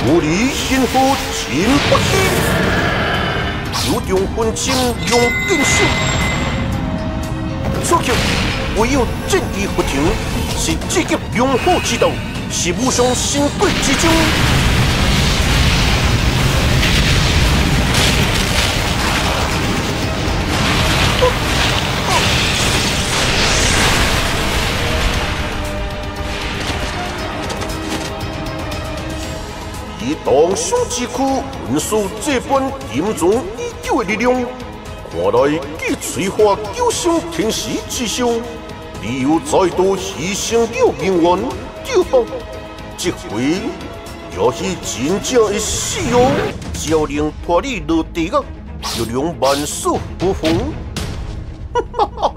无力因何情不息？有中分心用更手，此刻唯有正义不停，是积极拥护之道，是武上新贵之中。 以当雄之躯运输这般严重已久的力量，看来既催化救伤天时之上，你又再度牺牲了命运，救报这回也是真正的死哦！只要能拖你落地狱，就能万事不逢。哈哈哈！